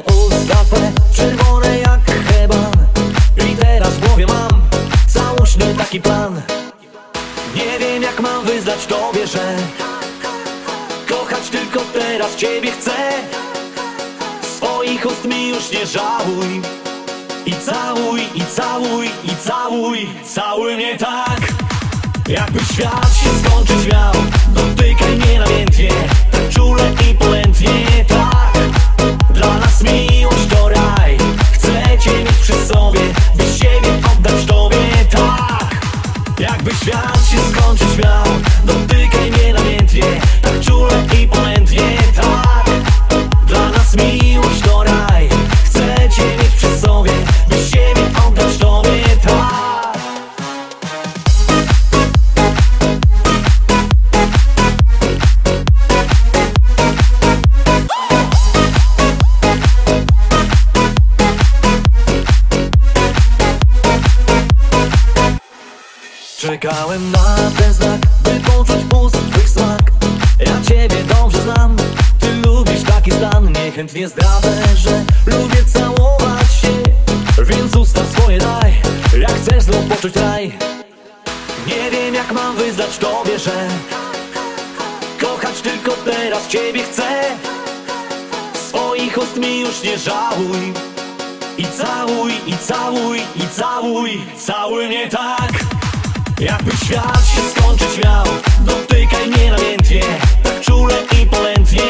usta twe czerwone jak heban. I teraz w głowie mam całokszny taki plan. Nie wiem jak mam wyznać tobie, że kochać tylko teraz ciebie chcę. Swoich ust mi już nie żałuj. I całuj, i całuj, i całuj. Całuj mnie tak, jakby świat się skończyć miał. Dotykaj mnie namiętnie, tak czule i polętnie. Tak, dla nas miłość to raj. Chcę cię mieć przy sobie, by siebie oddać tobie. Tak, jakby świat się skończyć miał. Dotykaj mnie namiętnie, tak czule i polętnie. Tak, dla nas miłość to raj. Chcę cię mieć przy sobie, by siebie oddać tobie. Tak. Czekałem na ten znak, by poczuć ust twych smak. Ja ciebie dobrze znam, ty lubisz taki stan. Niechętnie zdradzę, że lubię całować się, więc usta swoje daj, jak chcesz znów poczuć raj. Nie wiem jak mam wyznać tobie, że kochać tylko teraz ciebie chcę. Swoich ust mi już nie żałuj. I całuj, i całuj, i całuj. Całuj mnie tak, jakby świat się skończyć miał. Dotykaj mnie namiętnie, tak czule i polętnie.